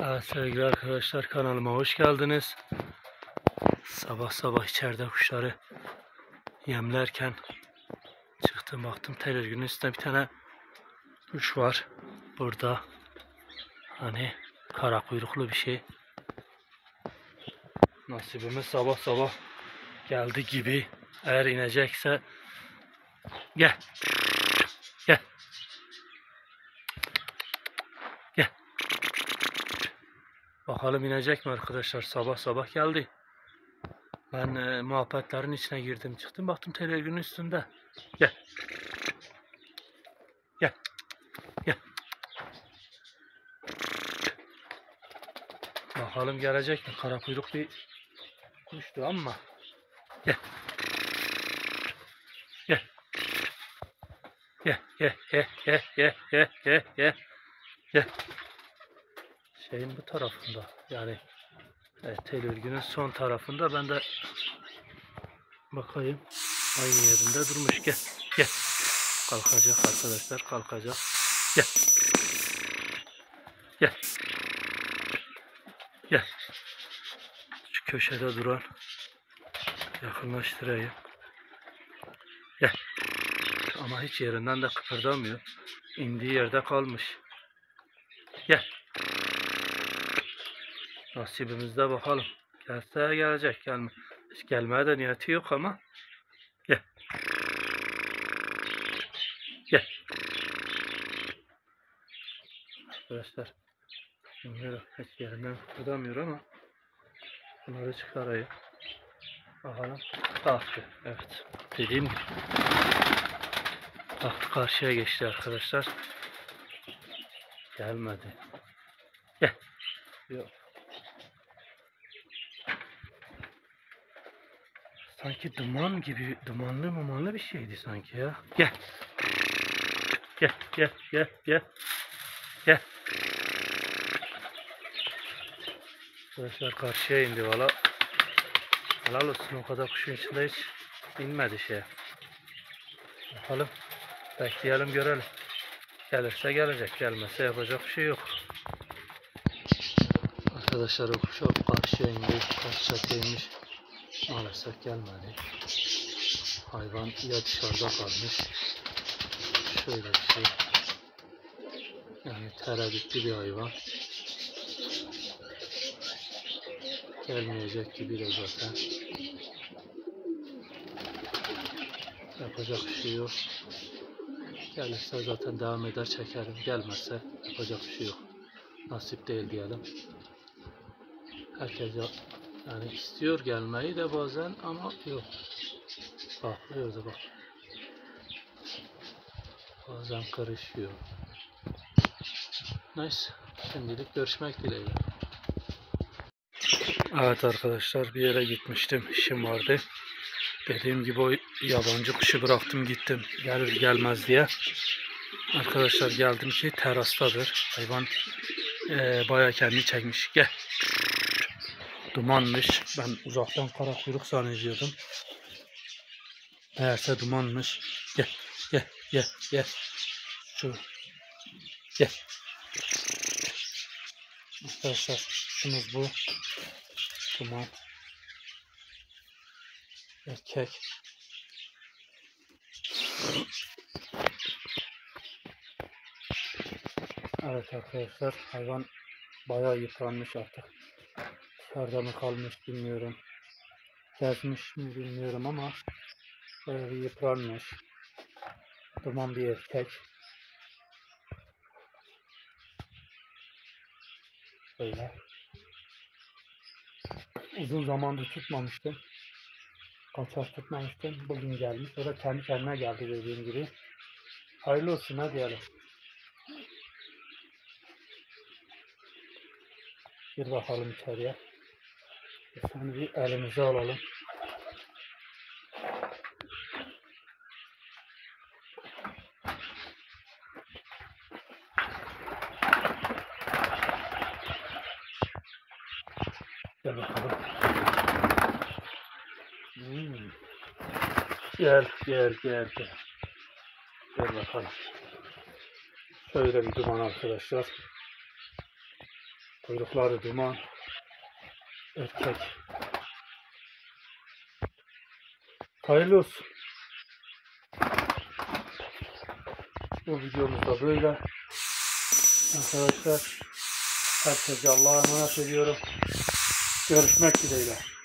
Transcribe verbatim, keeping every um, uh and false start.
Evet, sevgili arkadaşlar, kanalıma hoş geldiniz. Sabah sabah içeride kuşları yemlerken çıktım, baktım telerginin üstünde bir tane kuş var. Burada hani kara kuyruklu bir şey. Nasibimiz sabah sabah geldi gibi. Eğer inecekse gel. Gel. Gel. Bakalım inecek mi arkadaşlar? Sabah sabah geldi. Ben e, muhabbetlerin içine girdim, çıktım, baktım telerginin üstünde. Gel. Gel. Gel. Bakalım gelecek mi? Kara kuyruk bir kuştu ama. Gel. Gel. Gel. Gel. Gel. Gel. Gel. Gel. Gel. Gel. Gel. Şeyin bu tarafında. Yani evet, tel örgünün son tarafında. Ben de bakayım. Aynı yerinde durmuş. Gel. Gel. Kalkacak arkadaşlar. Kalkacak. Gel. Gel. Gel. Şu köşede duran. Yakınlaştırayım. Gel. Ama hiç yerinden de kıpırdamıyor. İndiği yerde kalmış. Gel. Nasibimizde bakalım. Gelse gelecek. Gelme. Hiç gelmeye de niyeti yok ama. Gel. Gel. Arkadaşlar. Bilmiyorum. Hiç yerinden kıpırdamıyor ama. Bunları çıkarayım. Bakalım. Kalktı. Evet. Dediğim gibi. Kalktı, karşıya geçti arkadaşlar. Gelmedi. Gel. Yok. Sanki duman gibi, dumanlı mumanlı bir şeydi sanki ya. Gel. Gel, gel, gel, gel. Gel. Arkadaşlar karşıya indi valla. Helal olsun, o kadar kuşun içinde hiç inmedi şeye. Bakalım. Bekleyelim, görelim. Gelirse gelecek, gelmezse yapacak bir şey yok. Arkadaşlar o kuş karşıya indi, karşı çatıya inmiş. Maalesef gelmedi. Hayvan ya dışarıda kalmış. Şöyle bir şey. Yani tereddütlü bir hayvan. Gelmeyecek gibi de zaten. Yapacak bir şey yok. Gelirse zaten devam eder, çekerim. Gelmezse yapacak bir şey yok. Nasip değil diyelim. Herkes yani istiyor gelmeyi de bazen ama yok. Bakıyor da bak. Bazen karışıyor. Neyse. Şimdilik görüşmek dileğiyle. Evet arkadaşlar, bir yere gitmiştim. İşim vardı. Dediğim gibi o yabancı kuşu bıraktım gittim. Gelir gelmez diye. Arkadaşlar geldim ki terastadır. Hayvan e, bayağı kendini çekmiş. Gel. Dumanmış. Ben uzaktan kara kuyruk zannediyordum. Meğerse dumanmış. Gel. Gel. Gel. Gel. Şu. Gel. Arkadaşlar kuşumuz bu. Duman. Erkek. Evet arkadaşlar, hayvan bayağı yıpranmış artık. Dışarıda mı kalmış bilmiyorum. Gezmiş mi bilmiyorum ama bayağı bir yıpranmış. Duman bir erkek. Böyle. Uzun zamandır tutmamıştım. Kaçar tutmamıştım. Bugün gelmiş. O da kendi kendine geldi dediğim gibi. Hayırlı olsun, hadi diyelim. Bir bakalım içeriye. Şimdi bir elimize alalım. Gel bakalım. Hmm. Gel, gel, gel, gel. Gel bakalım. Şöyle bir duman arkadaşlar. Kuyrukları duman. Erkek. Hayırlı olsun. Bu videomuz da böyle. Arkadaşlar herkese Allah'a emanet ediyorum. Görüşmek dileğiyle.